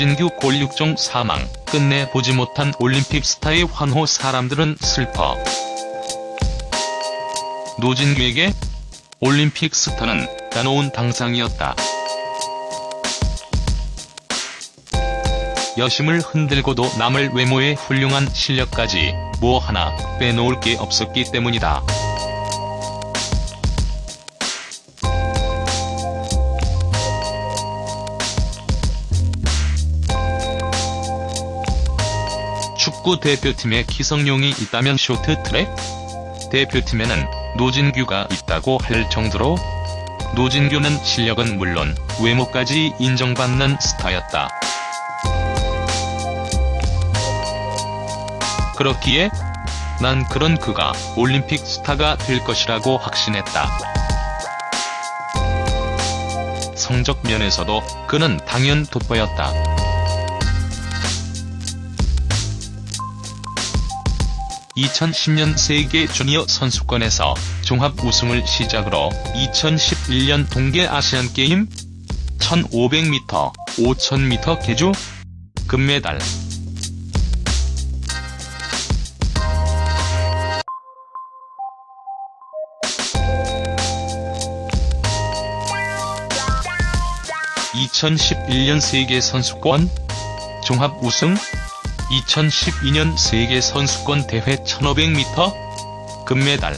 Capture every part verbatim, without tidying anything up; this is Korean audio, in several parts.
노진규 골육종 사망, 끝내 보지 못한 올림픽 스타의 환호. 사람들은 슬퍼. 노진규에게 올림픽 스타는 따놓은 당상이었다. 여심을 흔들고도 남을 외모에 훌륭한 실력까지 뭐 하나 빼놓을 게 없었기 때문이다. 축구 대표팀에 기성용이 있다면 쇼트트랙 대표팀에는 노진규가 있다고 할 정도로 노진규는 실력은 물론 외모까지 인정받는 스타였다. 그렇기에 난 그런 그가 올림픽 스타가 될 것이라고 확신했다. 성적 면에서도 그는 당연 돋보였다. 이천십 년 세계 주니어 선수권에서 종합 우승을 시작으로 이천십일 년 동계 아시안게임 천오백 미터, 오천 미터 계주 금메달. 이천십일 년 세계선수권 종합 우승, 이천십이 년 세계선수권 대회 천오백 미터 금메달.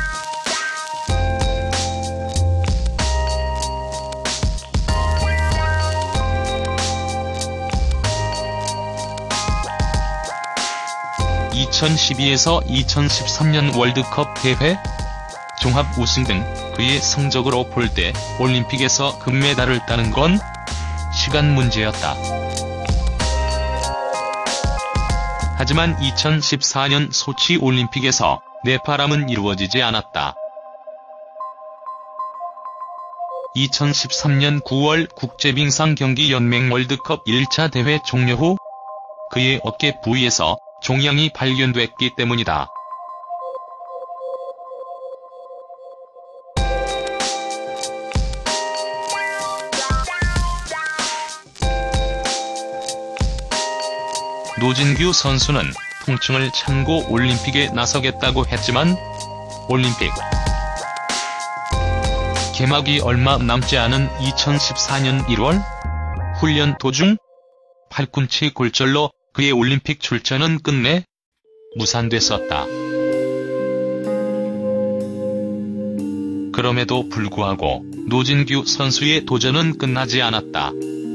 이천십이에서 이천십삼 년 월드컵 대회 종합 우승 등 그의 성적으로 볼 때 올림픽에서 금메달을 따는 건 시간 문제였다. 하지만 이천십사 년 소치 올림픽에서 내 바람은 이루어지지 않았다. 이천십삼 년 구월 국제빙상경기연맹 월드컵 일 차 대회 종료 후 그의 어깨 부위에서 종양이 발견됐기 때문이다. 노진규 선수는 통증을 참고 올림픽에 나서겠다고 했지만 올림픽 개막이 얼마 남지 않은 이천십사 년 일월 훈련 도중 팔꿈치 골절로 그의 올림픽 출전은 끝내 무산됐었다. 그럼에도 불구하고 노진규 선수의 도전은 끝나지 않았다.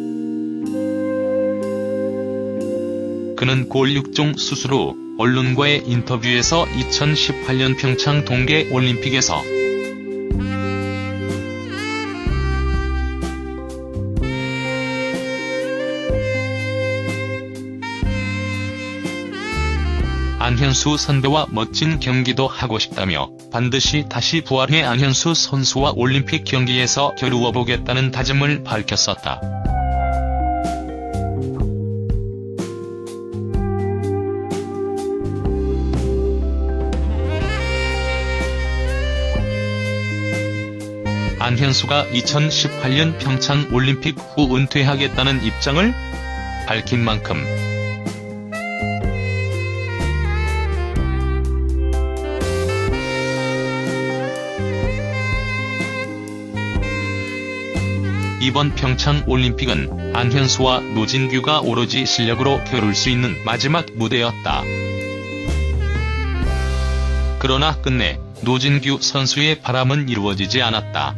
그는 골육종 수술 후 언론과의 인터뷰에서 이천십팔 년 평창 동계 올림픽에서 안현수 선배와 멋진 경기도 하고 싶다며 반드시 다시 부활해 안현수 선수와 올림픽 경기에서 겨루어보겠다는 다짐을 밝혔었다. 안현수가 이천십팔 년 평창 올림픽 후 은퇴하겠다는 입장을 밝힌 만큼 이번 평창 올림픽은 안현수와 노진규가 오로지 실력으로 겨룰 수 있는 마지막 무대였다. 그러나 끝내 노진규 선수의 바람은 이루어지지 않았다.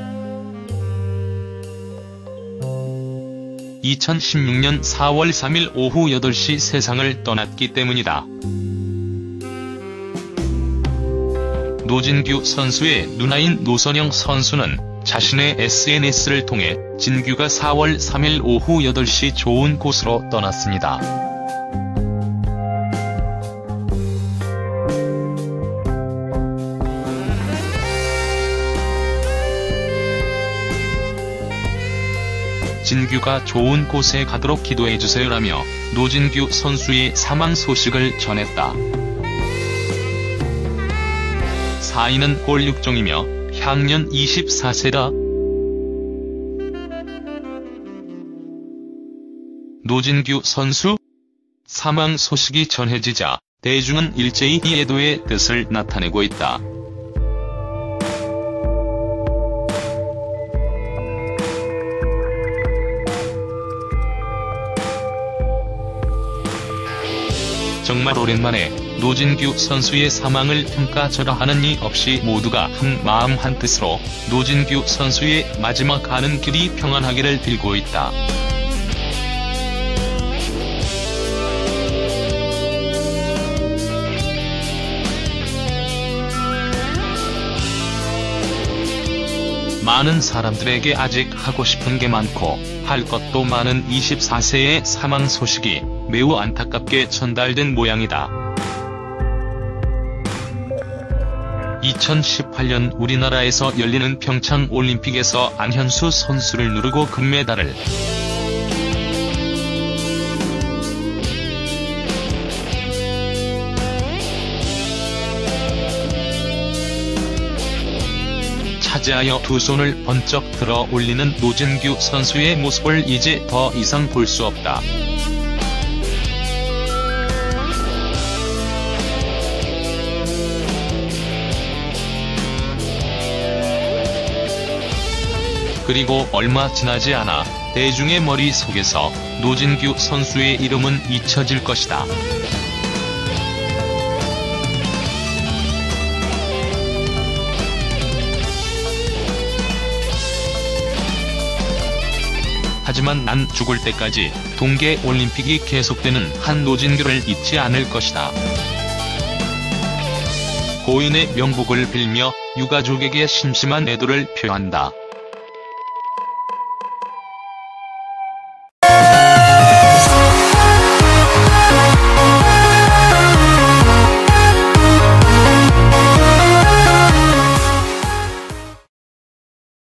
이천십육 년 사월 삼일 오후 여덟 시 세상을 떠났기 때문이다. 노진규 선수의 누나인 노선영 선수는 자신의 에스엔에스를 통해 진규가 사월 삼일 오후 여덟 시 좋은 곳으로 떠났습니다. 진규가 좋은 곳에 가도록 기도해주세요라며 노진규 선수의 사망 소식을 전했다. 사인은 골육종이며 향년 이십사 세다. 노진규 선수 사망 소식이 전해지자 대중은 일제히 이 애도의 뜻을 나타내고 있다. 정말 오랜만에 노진규 선수의 사망을 평가절하하는 이 없이 모두가 한 마음 한 뜻으로 노진규 선수의 마지막 가는 길이 평안하기를 빌고 있다. 많은 사람들에게 아직 하고 싶은 게 많고 할 것도 많은 이십사 세의 사망 소식이 매우 안타깝게 전달된 모양이다. 이천십팔 년 우리나라에서 열리는 평창 올림픽에서 안현수 선수를 누르고 금메달을 차지하여 두 손을 번쩍 들어 올리는 노진규 선수의 모습을 이제 더 이상 볼 수 없다. 그리고 얼마 지나지 않아 대중의 머릿속에서 노진규 선수의 이름은 잊혀질 것이다. 하지만 난 죽을 때까지 동계올림픽이 계속되는 한 노진규를 잊지 않을 것이다. 고인의 명복을 빌며 유가족에게 심심한 애도를 표한다.